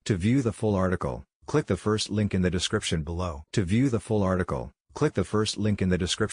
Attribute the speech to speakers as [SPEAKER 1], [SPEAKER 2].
[SPEAKER 1] To view the full article, click the first link in the description below. To view the full article, click the first link in the description.